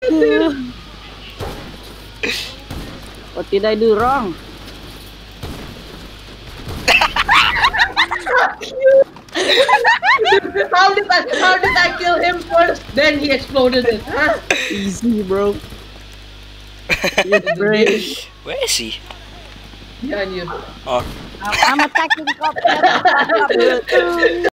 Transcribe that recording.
What did I do wrong? How did I kill him first? Then he exploded it, huh? Easy, bro. It's great. Where is he? Behind you. Oh. I'm attacking cop.